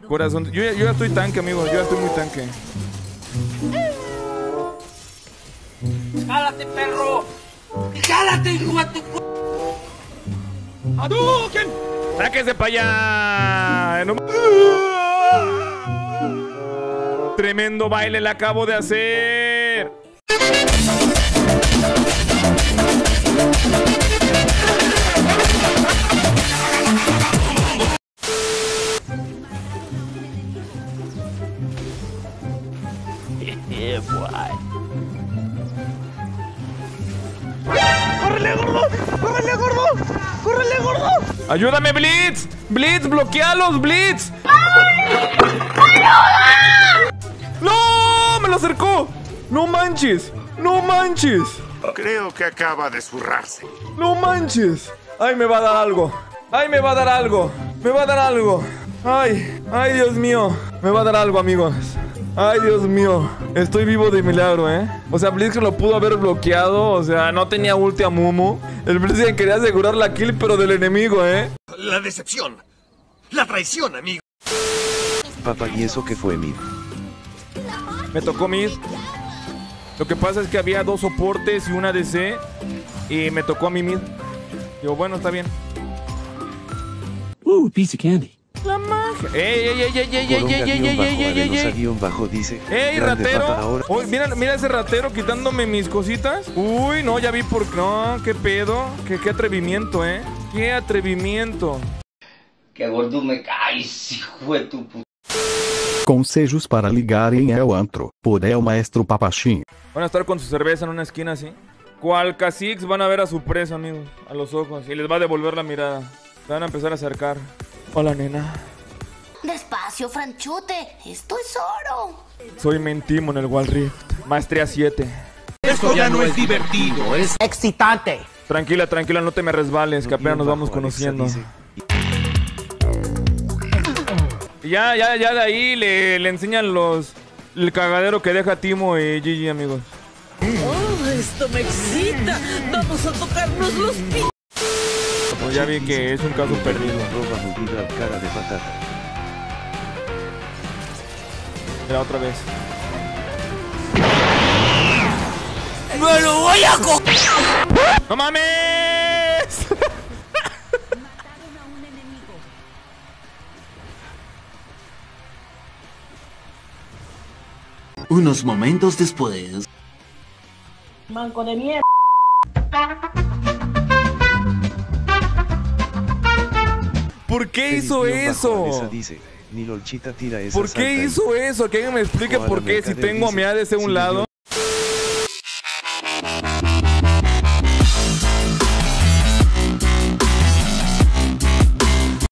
Corazón. Yo ya estoy tanque, amigo. Yo ya estoy muy tanque. ¡Jálate, perro! ¡Jálate, hijo de tu... ¡Hadouken! ¡Sáquese para allá! No... Tremendo baile le acabo de hacer. ¡Córrele, gordo! ¡Córrele, gordo! ¡Córrele, gordo! ¡Ayúdame, Blitz! ¡Blitz, bloquealos, Blitz! ¡No! ¡Me lo acercó! ¡No manches! ¡No manches! Creo que acaba de zurrarse. ¡No manches! ¡Ay, me va a dar algo! ¡Ay, me va a dar algo! ¡Me va a dar algo! ¡Ay! ¡Ay, Dios mío! Me va a dar algo, amigos. ¡Ay, Dios mío! Estoy vivo de milagro, ¿eh? O sea, Blitzcrank lo pudo haber bloqueado. O sea, no tenía ulti a Mumu. El Blitzcrank quería asegurar la kill, pero del enemigo, ¿eh? La decepción. La traición, amigo. Papá, ¿y eso qué fue, mid? Me tocó mid. Lo que pasa es que había 2 soportes y una DC. Y me tocó a mí mid. Digo, bueno, está bien. Piece of candy. La magia. ¡Ey! Bajo dice. ¡Ey, grande ratero! papa, ahora. Uy, mira ese ratero quitándome mis cositas. Uy, no, ya vi por... No, qué pedo. Qué atrevimiento, ¿eh? ¡Qué atrevimiento! Que gordo me caes, hijo de tu puta. Consejos para ligar em El Antro, por El Maestro Papachim. Van a estar con su cerveza en una esquina así. Cual caciques van a ver a su presa, amigos. A los ojos. Y les va a devolver la mirada. Se van a empezar a acercar. Hola, nena. Despacio, Franchute. Esto es oro. Soy Mentimo en el Wild Rift. Maestría 7. Esto ya no es divertido, es excitante. Tranquila, tranquila, no te me resbales, que apenas nos vamos conociendo. Y ya de ahí le enseñan el cagadero que deja Timo y Gigi, amigos. Oh, esto me excita. Vamos a tocarnos los pies. Pues ya vi que es un caso perdido. Roba movida cara de patata. Mira, otra vez. ¡Me lo voy a coger! ¡No mames! Unos momentos después. Manco de mierda. ¿Por qué hizo eso? Dice, ni Lolchita tira esa ¿Por qué hizo eso? Que alguien me explique por qué si tengo a mi ADC a un lado.